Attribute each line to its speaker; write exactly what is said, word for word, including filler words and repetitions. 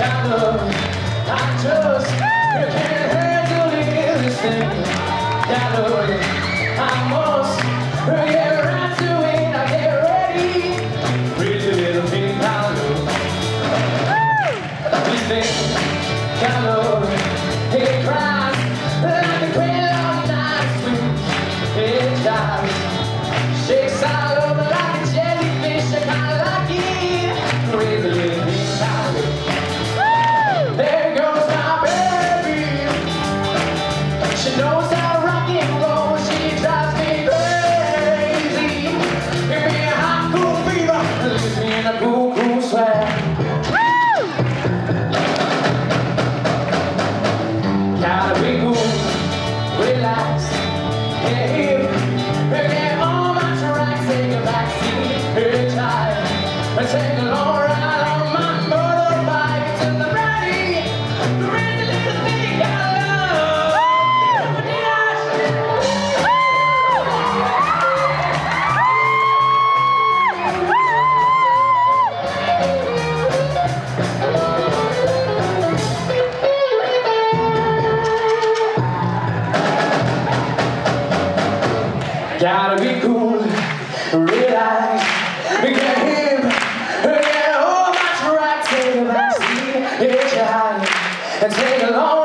Speaker 1: got love, I just can't handle this thing. Got love, I must get right to it. I get ready, pretty little thing. Got love, this thing. Got love, it cries like a cradle on night swing. It dies, shakes all over like a jellyfish. I kinda like it, crazy little thing. There goes my baby. She knows how to rock and roll. She drives me crazy. Give me a hot, cool fever. Leaves me in a cool, cool sweat. Gotta be cool, relax, get hip, get on my tracks, take a backseat, hitchhike, and take a long ride on my motorbike to the ready, the ready little thing I love. Gotta be cool, relax, get hip, get on my track, take a backseat, hitchhike, and take a long